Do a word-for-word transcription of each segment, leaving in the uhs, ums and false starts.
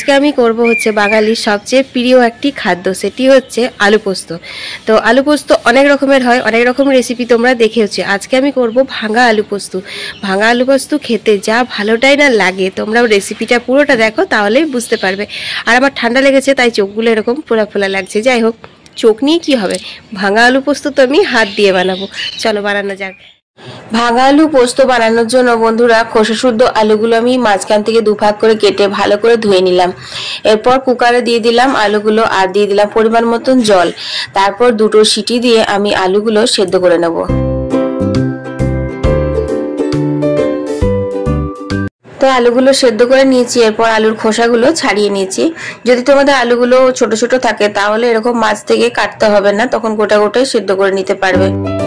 আজকে আমি করব হচ্ছে বাঙালির সবচেয়ে প্রিয় একটি খাদ্য, সেটি হচ্ছে আলু পোস্ত। তো আলু পোস্ত অনেক রকমের হয়, অনেক রকম রেসিপি তোমরা দেখেওছো। আজকে আমি করব ভাঙা আলু পোস্ত। ভাঙা আলু পোস্ত খেতে যা ভালোটাই না লাগে, তোমরাও রেসিপিটা পুরোটা দেখো তাহলেই বুঝতে পারবে। আর আমার ঠান্ডা লেগেছে তাই চোখগুলো এরকম ফোলা ফোলা লাগছে। যাই হোক, চোখ নিয়ে কী হবে, ভাঙা আলু পোস্ত তো আমি হাত দিয়ে বানাবো। চলো বানানো যাক। ভাঙা আলু পোস্ত বানানোর জন্য বন্ধুরা খোসা শুদ্ধ আলুগুলো আমি মাঝখান থেকে দুভাগ করে কেটে ভালো করে ধুয়ে নিলাম। এরপর কুকারে দিয়ে দিলাম আলুগুলো আর দিয়ে দিলাম পরিমাণ মতন জল। তারপর দুটো সিটি দিয়ে আমি আলুগুলো সেদ্ধ করে নেব। তো আলুগুলো সেদ্ধ করে নিয়েছি, এরপর আলুর খোসাগুলো ছাড়িয়ে নিয়েছি। যদি তোমাদের আলুগুলো ছোট ছোট থাকে তাহলে এরকম মাছ থেকে কাটতে হবে না, তখন গোটা গোটাই সেদ্ধ করে নিতে পারবে।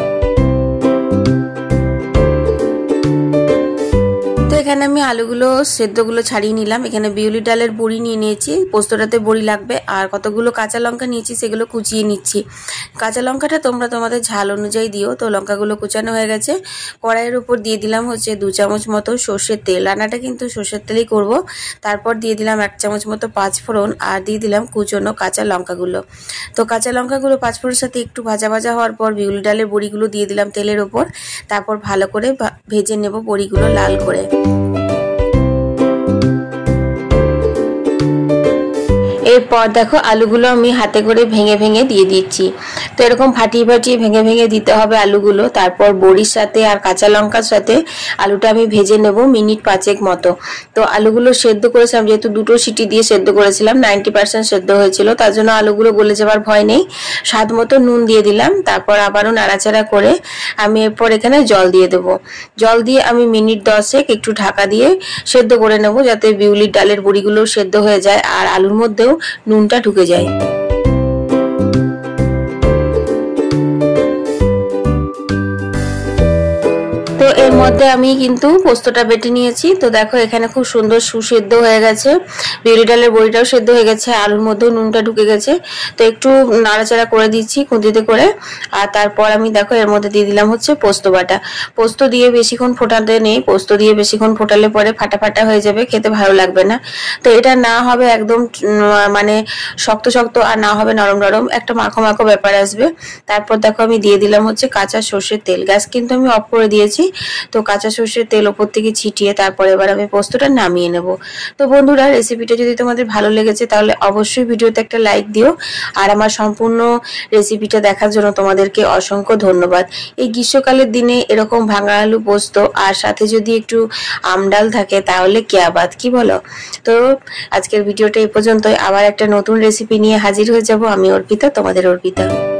এখানে আমি আলুগুলো সেদ্ধগুলো ছাড়িয়ে নিলাম। এখানে বিউলি ডালের বড়ি নিয়ে নিয়েছি, পোস্তটাতে বড়ি লাগবে। আর কতগুলো কাঁচা লঙ্কা নিয়েছি, সেগুলো কুচিয়ে নিচ্ছি। কাঁচা লঙ্কাটা তোমরা তোমাদের ঝাল অনুযায়ী দিও। তো লঙ্কাগুলো কুচানো হয়ে গেছে। কড়াইয়ের উপর দিয়ে দিলাম হচ্ছে দু চামচ মতো সর্ষের তেল। রান্নাটা কিন্তু সর্ষের তেলেই করব। তারপর দিয়ে দিলাম এক চামচ মতো পাঁচফোড়ন আর দিয়ে দিলাম কুচনো কাঁচা লঙ্কাগুলো। তো কাঁচা লঙ্কাগুলো পাঁচফোড়নের সাথে একটু ভাজা ভাজা হওয়ার পর বিউলি ডালের বড়িগুলো দিয়ে দিলাম তেলের ওপর। তারপর ভালো করে ভেজে নেব বড়িগুলো লাল করে। এরপর দেখো আলুগুলো আমি হাতে করে ভেঙে ভেঙে দিয়ে দিচ্ছি। তো এরকম ফাটিয়ে ফাটিয়ে ভেঙে ভেঙে দিতে হবে আলুগুলো। তারপর বড়ির সাথে আর কাঁচা লঙ্কার সাথে আলুটা আমি ভেজে নেব মিনিট পাঁচেক মতো। তো আলুগুলো সেদ্ধ করেছিলাম, যেহেতু দুটো সিটি দিয়ে সেদ্ধ করেছিলাম, নাইনটি পার্সেন্ট সেদ্ধ হয়েছিল, তার জন্য আলুগুলো গলে যাওয়ার ভয় নেই। স্বাদ মতো নুন দিয়ে দিলাম। তারপর আবারও নাড়াচাড়া করে আমি এরপর এখানে জল দিয়ে দেবো। জল দিয়ে আমি মিনিট দশেক একটু ঢাকা দিয়ে সেদ্ধ করে নেব, যাতে বিউলির ডালের বড়িগুলো সেদ্ধ হয়ে যায় আর আলুর মধ্যেও নুনটা ঢুকে যায়। তো এর মধ্যে আমি কিন্তু পোস্তটা বেটে নিয়েছি। তো দেখো এখানে খুব সুন্দর সুসেদ্ধ হয়ে গেছে, বিউলি ডালের বড়িটাও সেদ্ধ হয়ে গেছে, আলুর মধ্যেও নুনটা ঢুকে গেছে। তো একটু নাড়াচাড়া করে দিচ্ছি খুন্তিতে করে। আর তারপর আমি দেখো এর মধ্যে দিয়ে দিলাম হচ্ছে পোস্ত বাটা। পোস্ত দিয়ে বেশিক্ষণ ফোটাতে নেই, পোস্ত দিয়ে বেশিক্ষণ ফোটালে পরে ফাটা ফাটা হয়ে যাবে, খেতে ভালো লাগবে না। তো এটা না হবে একদম মানে শক্ত শক্ত, আর না হবে নরম নরম, একটা মাখো মাখো ব্যাপার আসবে। তারপর দেখো আমি দিয়ে দিলাম হচ্ছে কাঁচা সর্ষের তেল। গ্যাস কিন্তু আমি অফ করে দিয়েছি। তো কাঁচা সর্ষের তেল ওপর থেকে ছিটিয়ে তারপর এবার আমি পোস্তটা নামিয়ে নেব। তো বন্ধুরা, রেসিপিটা যদি তোমাদের ভালো লেগেছে তাহলে অবশ্যই ভিডিওতে একটা লাইক দিও। আর আমার সম্পূর্ণ রেসিপিটা দেখার জন্য তোমাদেরকে অসংখ্য ধন্যবাদ। এই গ্রীষ্মকালের দিনে এরকম ভাঙা আলু পোস্ত আর সাথে যদি একটু আমডাল থাকে তাহলে কিয়া বাত, কি বলো? তো আজকের ভিডিওটা এই পর্যন্তই। আবার একটা নতুন রেসিপি নিয়ে হাজির হয়ে যাব। আমি অর্পিতা, তোমাদের অর্পিতা।